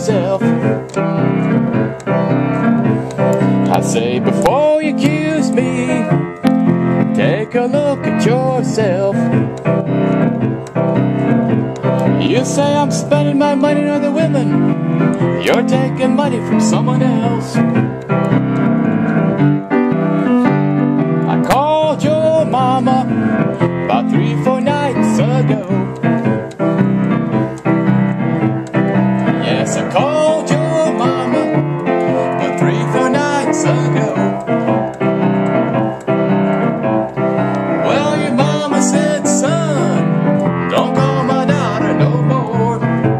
yourself. I say before you accuse me, take a look at yourself. You say I'm spending my money on other women, you're taking money from someone else. I called your mama about 3-4 nights ago. Yes, I called your mama about 3-4 nights ago. Well, your mama said, son, don't call my daughter no more.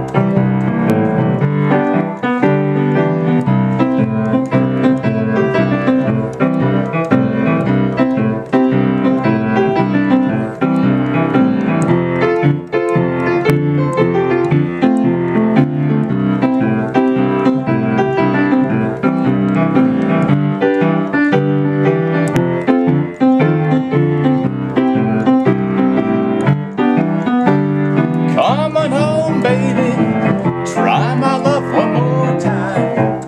Come on home, baby, try my love one more time.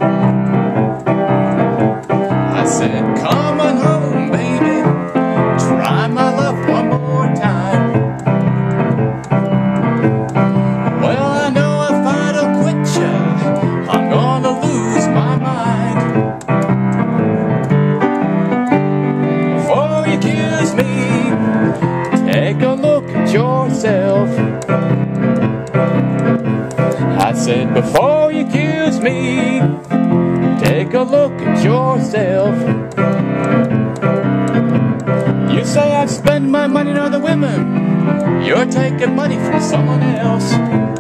I said, come on home, baby, try my love one more time. Well, I know if I don't quit ya, I'm gonna lose my mind. Before you accuse me, take a look at yourself. I said, before you accuse me, take a look at yourself. You say I spend my money on other women, you're taking money from someone else.